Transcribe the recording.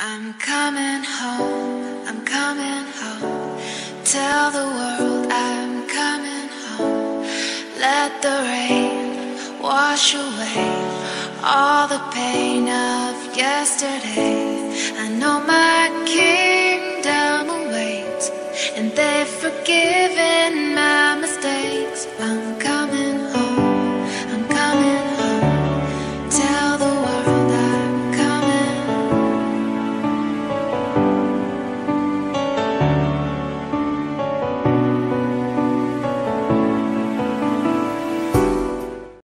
I'm coming home, I'm coming home. Tell the world I'm coming home. Let the rain wash away all the pain of yesterday. I know my kingdom awaits, and they've forgiven my mistakes. I'm coming home.